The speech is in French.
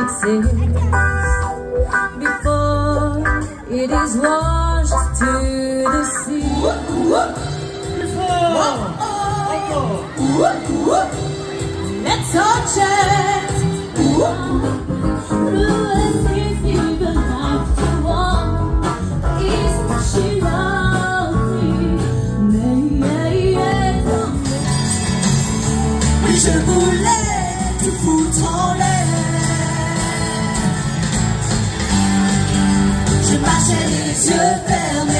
exists before it is washed to the sea. Let's all chat. Je voulais te foutre en l'air. Je marchais les yeux fermés.